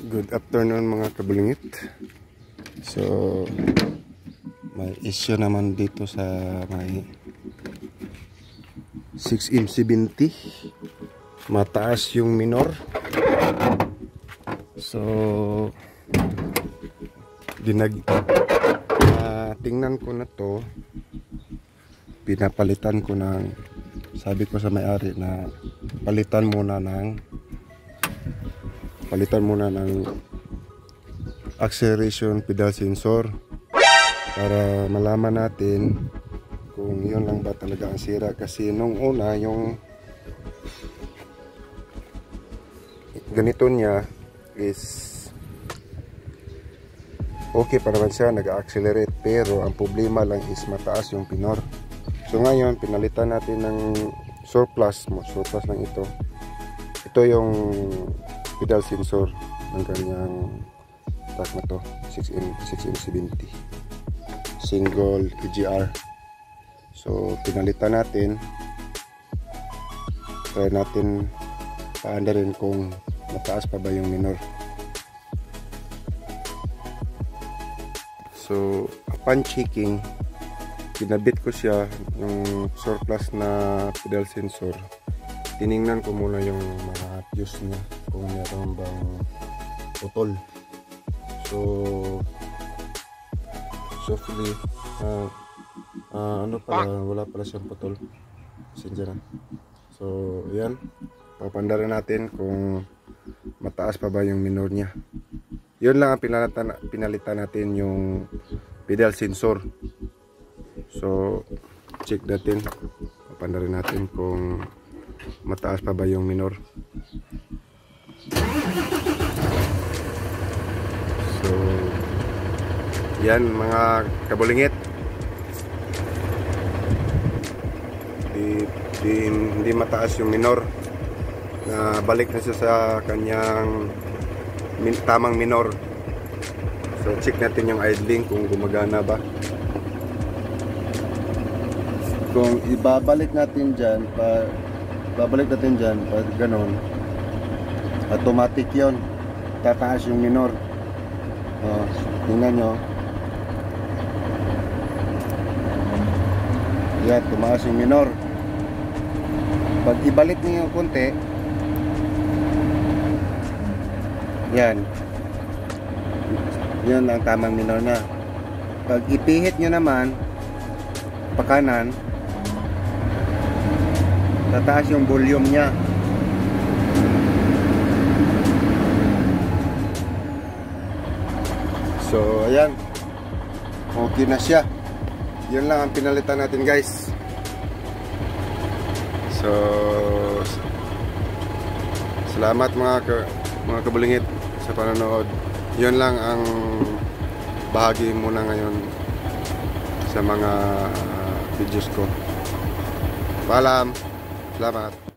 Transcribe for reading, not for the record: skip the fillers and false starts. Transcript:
Good afternoon mga kabulingit. So may issue naman dito sa may 6M70. Mataas yung minor. So tingnan ko na to. Pinapalitan ko ng, sabi ko sa may-ari na palitan muna ng acceleration pedal sensor para malaman natin kung yun lang ba talaga ang sira, kasi nung una yung ganito niya is okay pa naman siya, nag-accelerate, pero ang problema lang is mataas yung pinor. So ngayon pinalitan natin ng surplus lang ito yung pedal sensor ng kanyang tag na to, 6M70 single EGR. So pinalitan natin, try natin paandarin kung mataas pa ba yung minor. So upon checking, kinabit ko siya yung surplus na pedal sensor. Tiningnan ko muna yung mga fuse niya kung meron bang putol. So softly wala pala siyang putol. Pasensya na. So yan, papandarin natin kung mataas pa ba yung minor niya. Yun lang ang pinalitan natin, yung pedal sensor. So check natin, papandarin natin kung mataas pa ba yung minor. So yan mga kabulingit, hindi mataas yung minor, na balik na siya sa kanyang tamang minor. So check natin yung idling kung gumagana ba. Kung ibabalik natin dyan, pag ganon, automatic yon, tataas yung minor. Tingnan nyo, yan, tumaas yung minor. Pag ibalik nyo yung konti, yan ang tamang minor na. Pag ipihit nyo naman pakanan, tataas yung volume niya. So ayan, okay na siya. Yun lang ang pinalitan natin, guys. So salamat mga kabulingit sa panonood. Yun lang ang bahagi muna ngayon sa mga videos ko. Paalam. Salamat.